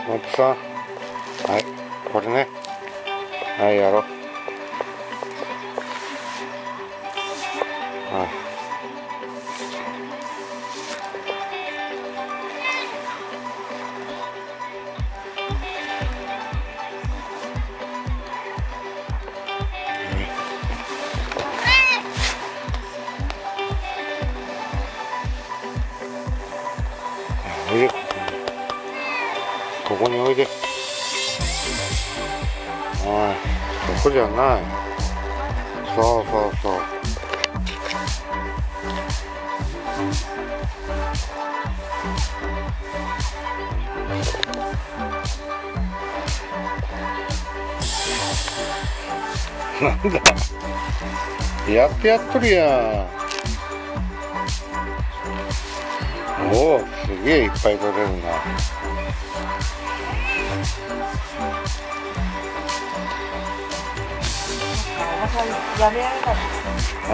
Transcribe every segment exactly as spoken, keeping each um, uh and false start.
モップさん、はい、これね、はい、やろう。はい。おいで、ここにおいで。はい、ここじゃない。そうそうそう。なんだ、やってやっとるやん。おお、すげえいっぱい取れるな。 やめられた。 あ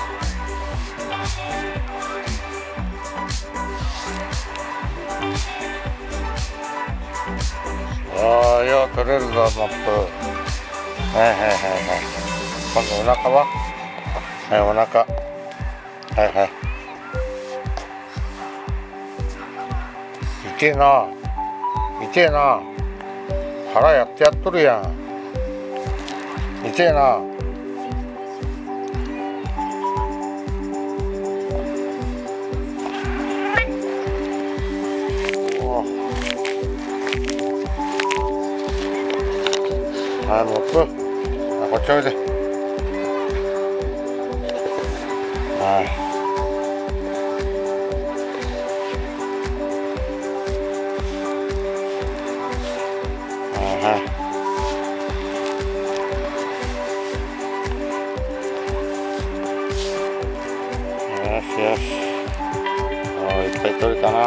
あ、ああ、よう取れるぞ、モップ。はいはいはいはい。今度お腹は、はい、お腹。はいはい。痛えな。痛えな。腹やってやっとるやん。痛えな。はい、モップ。あ、こっちおいで。はい。はいはい。よしよし。おー、いっぱい取れたな。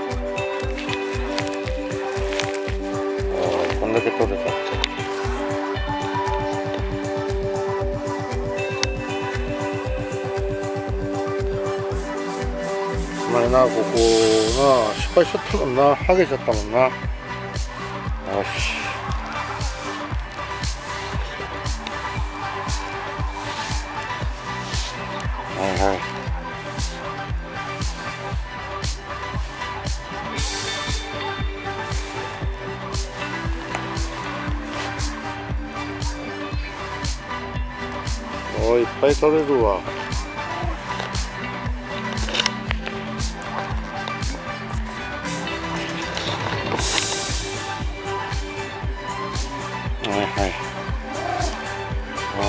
おー、こんだけ取れた。まあな、ここな、失敗しちゃったもんな。ハゲちゃったもんな。よし。はいはい。おー、いっぱい取れるわ。はいはい。あ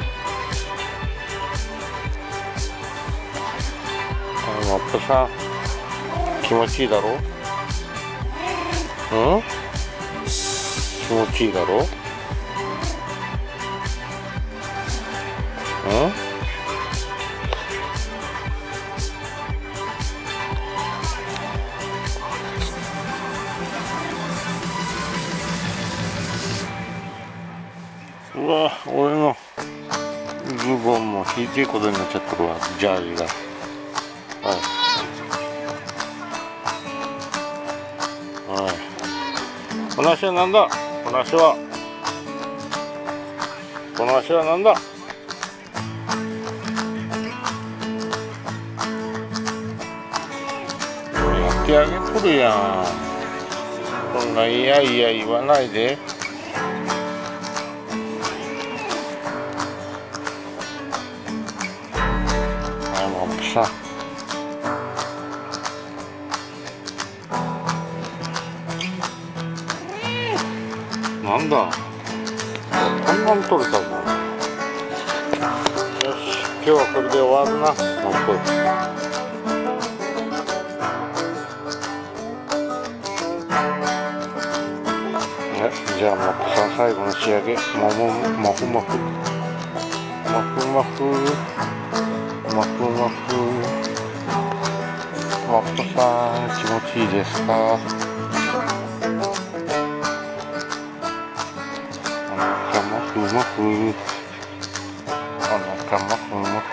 あ。モップさん、気持ちいいだろう。うん、気持ちいいだろう。うん、うわ、俺のズボンもひいていことになっちゃってるわ、ジャージが。はいはい。この足はなんだ。この足はこの足はなんだ。やってあげとるやん。こんないやいや言わないで。はい、モップさん。なんだ、こんなん取れたぞ。よし、今日はこれで終わるな、モップ。ね、じゃあモップさん、最後の仕上げ、もももふもふもふもふもふもふモップさん、気持ちいいですか。ふもふ、お腹もふもふ。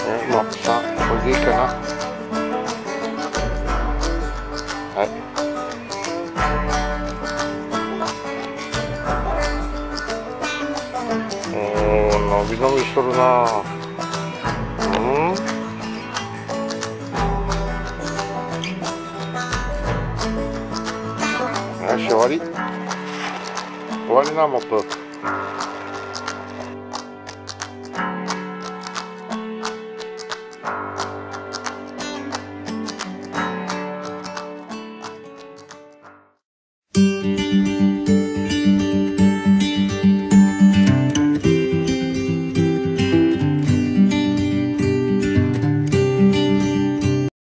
えモップさんこれでいいかな。はい。おー、伸び伸びしとるな。うんよし、終わり終わりな、モップ。 「